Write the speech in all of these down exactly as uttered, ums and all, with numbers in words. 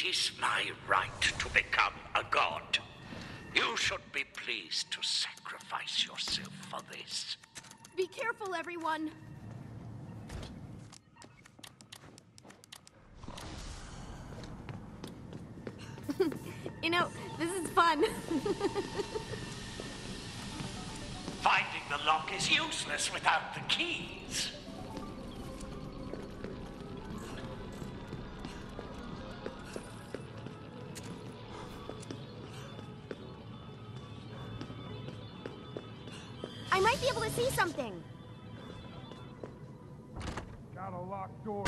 is my right to become a god. You should be pleased to sacrifice yourself for this. Be careful, everyone. You know, this is fun. Finding the lock is useless without the keys. I might be able to see something. Got a locked door.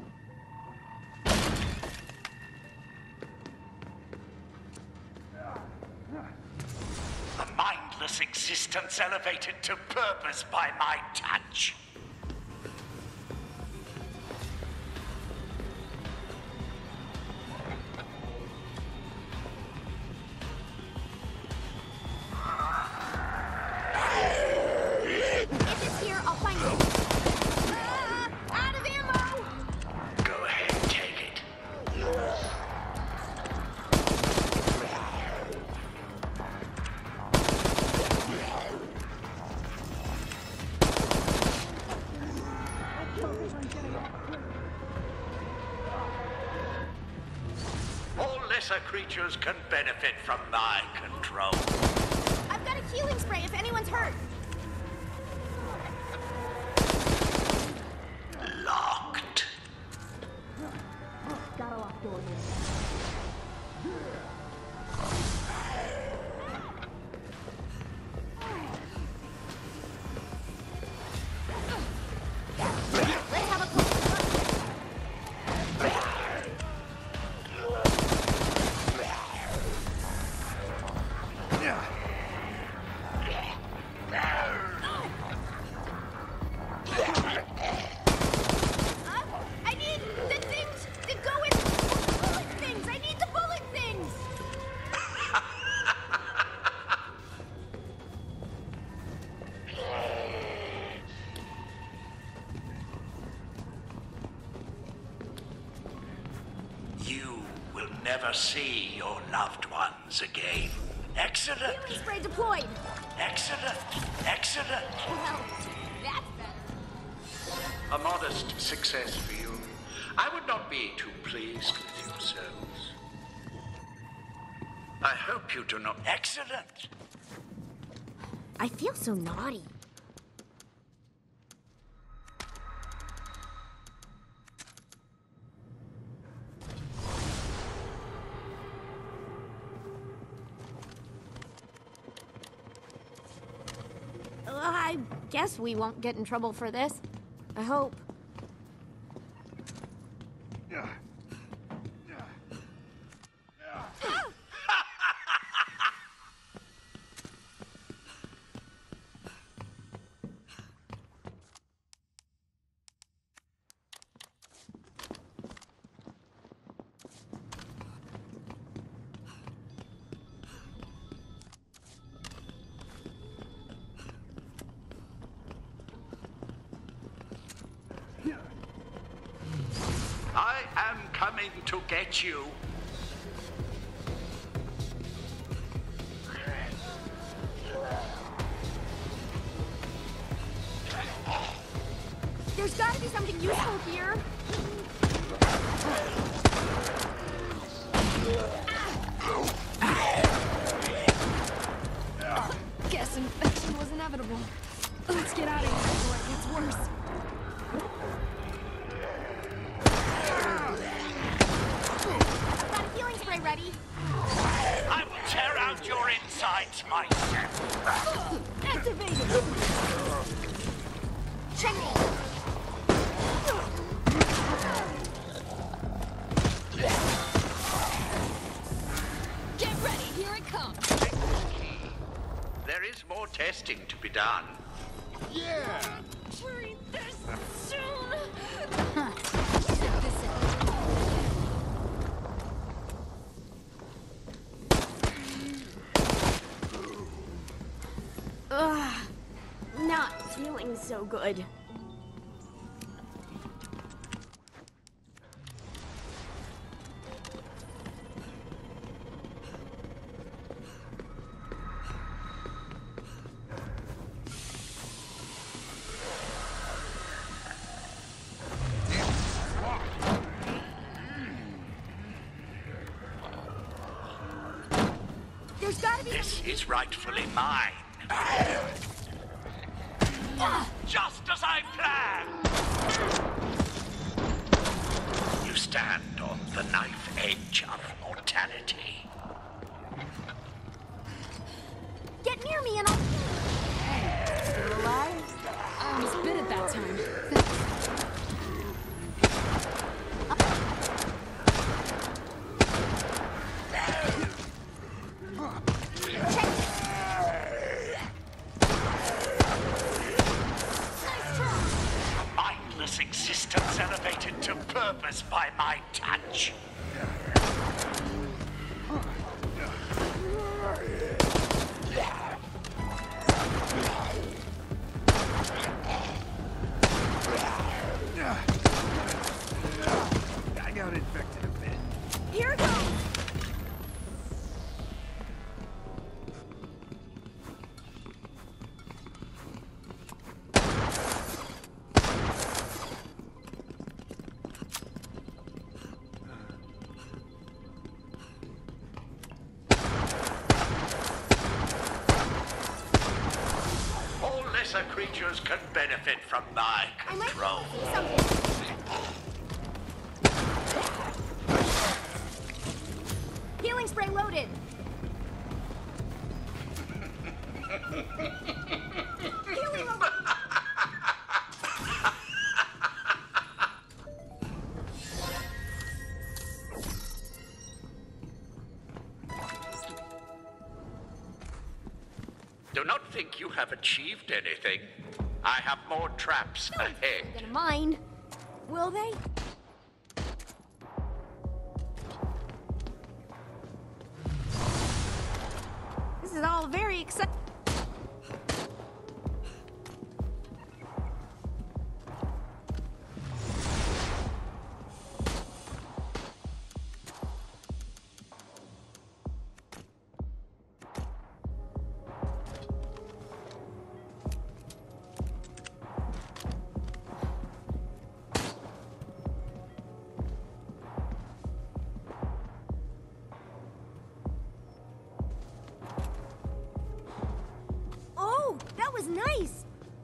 A mindless existence elevated to purpose by my touch. If it's here, I'll find it. Ah, out of ammo! Go ahead, take it. All lesser creatures can benefit from my control. I've got a healing spray if anyone's hurt. Locked. Got a locked door here. Let's have a closer look. Uh, I need the things that go in bullet things. I need the bullet things. You will never see your loved ones again. Excellent, Healing spray deployed. excellent, excellent. Well, that's better. A modest success for you. I would not be too pleased with yourselves. I hope you do not. Excellent. I feel so naughty. Uh, I guess we won't get in trouble for this. I hope. I am coming to get you. There's gotta be something useful here. Guess infection was inevitable. Let's get out of here before it gets worse. I've got a healing spray ready. I will tear out your insides myself. Activated. Check me. Get ready, here it comes. Take this key. There is more testing to be done. Yeah! Hurry this soon. Check this out. Ugh, not feeling so good. is rightfully mine. Just as I planned! You stand on the knife edge of mortality. Get near me and I'll... Still alive? I almost bit it that time. Existence elevated to purpose by my touch. I got infected a bit. Here it goes! Creatures can benefit from my control. I might see something. Healing spray loaded. Healing loaded. Do not think you have achieved anything. I have more traps ahead. I'm gonna mind. Will they? This is all very exciting. That was nice!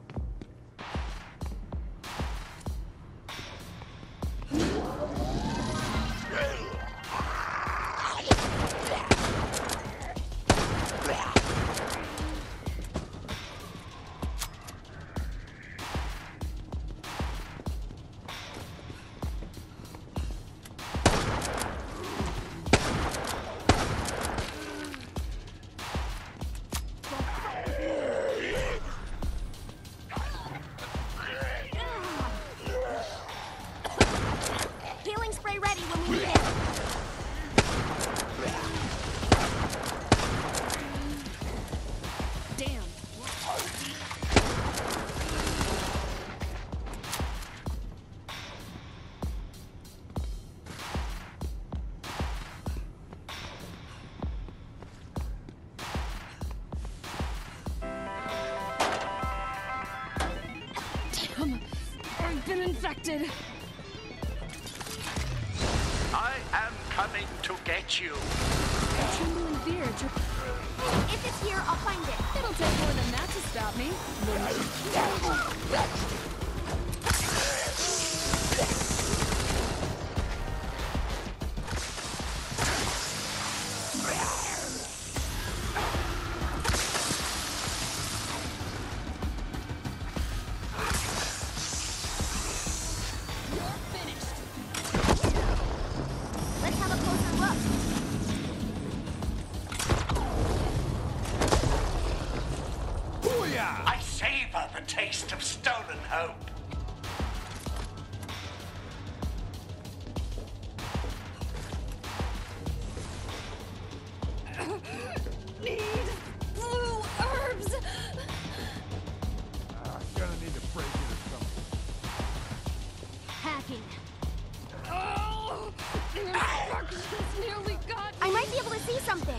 I've been infected. I am coming to get you. I tremble in fear. If it's here, I'll find it. It'll take more than that to stop me. I savor the taste of stolen hope. Need blue herbs. Uh, gonna need to break it or something. Hacking. Oh, the infection's nearly got me. I might be able to see something.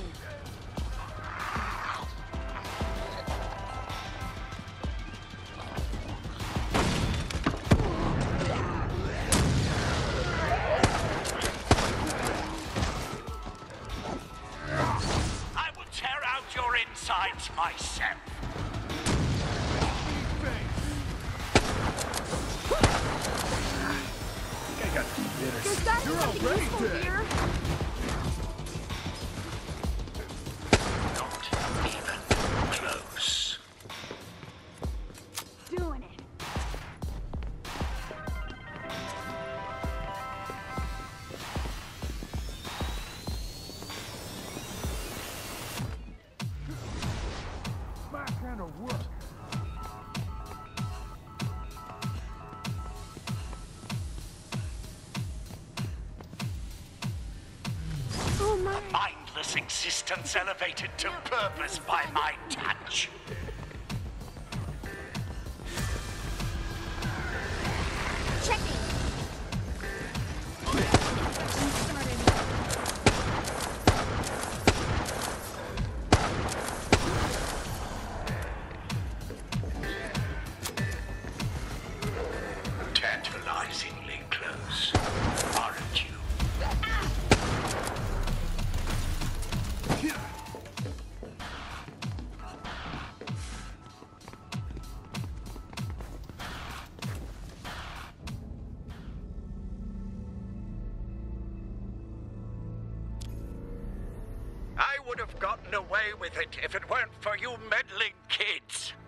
lifeless existence elevated to purpose by my touch. Checking. Tantalizingly close, aren't you? I would have gotten away with it if it weren't for you meddling kids.